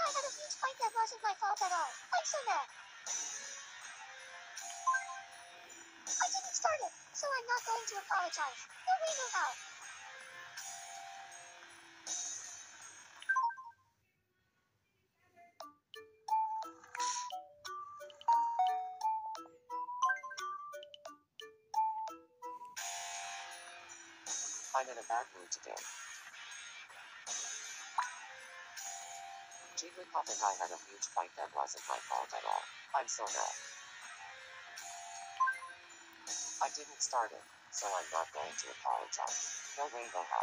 had a huge fight that wasn't my fault at all. I'm so mad. I didn't start it, so I'm not going to apologize. No way, no how. I'm in a bad mood today. Jigglypuff and I had a huge fight that wasn't my fault at all. I'm so mad. I didn't start it, so I'm not going to apologize. No way, no how.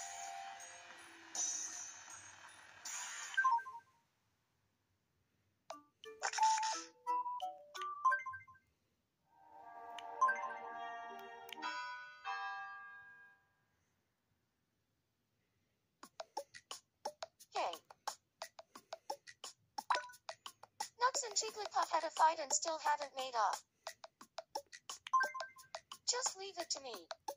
Hey. Nuts and Jigglypuff had a fight and still haven't made up. Just leave it to me.